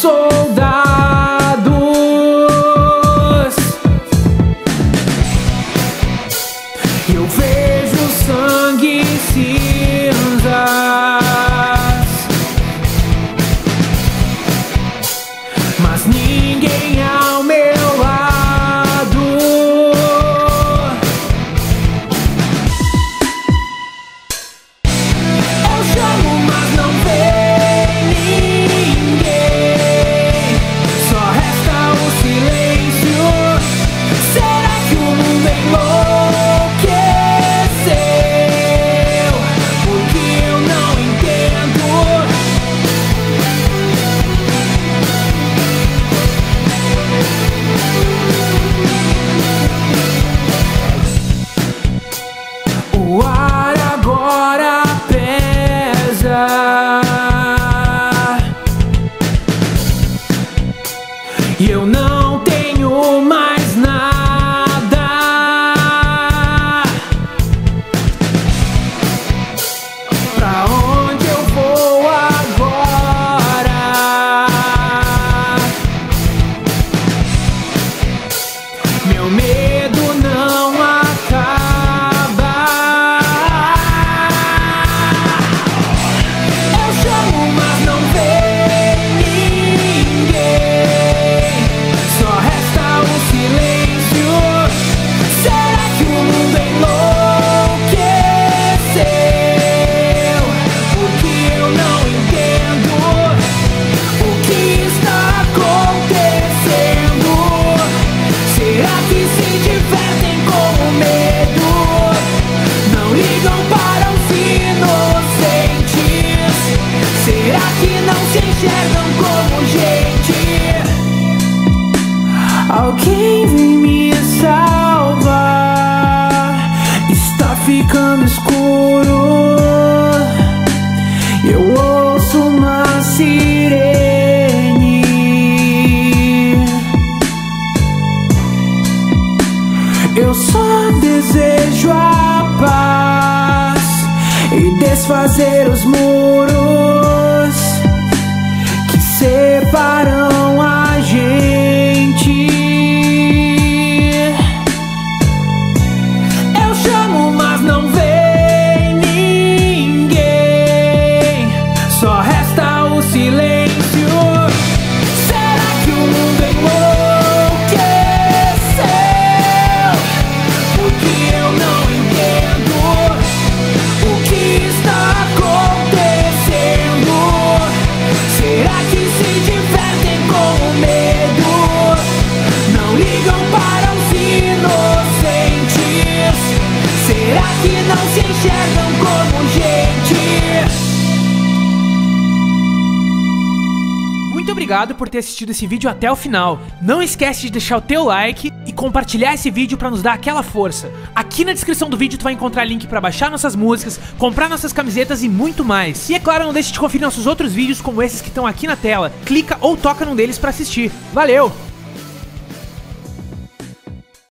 soldados. Eu vejo sangue e cinzas, mas ninguém ao meu lado. Eu chamo, mas não vem ninguém, só resta o silêncio. Será que o mundo enlouqueceu? Porque eu não entendo. O ar agora pesa, e eu não tenho mais nada. Pra onde eu vou agora? Meu medo não acaba. Eu chamo, mas não vem ninguém, só resta o silêncio. Será que o mundo enlouqueceu? Porque eu não entendo o que está acontecendo. Será que se divertem com o medo? Não ligam para os inocentes? Será que não se enxergam como gente? Alguém vem me salvar, está ficando escuro. Eu ouço uma sirene. Eu só desejo a paz e desfazer os muros que separam a gente. Eu chamo, mas não vem ninguém, só resta o silêncio. Será que o mundo enlouqueceu? Porque eu não entendo o que está acontecendo. Será que se divertem com o medo? Não ligam para os inocentes? Será que não se enxergam como gente? Muito obrigado por ter assistido esse vídeo até o final. Não esquece de deixar o teu like e compartilhar esse vídeo pra nos dar aquela força. Aqui na descrição do vídeo tu vai encontrar link pra baixar nossas músicas, comprar nossas camisetas e muito mais. E é claro, não deixe de conferir nossos outros vídeos como esses que estão aqui na tela. Clica ou toca num deles pra assistir. Valeu!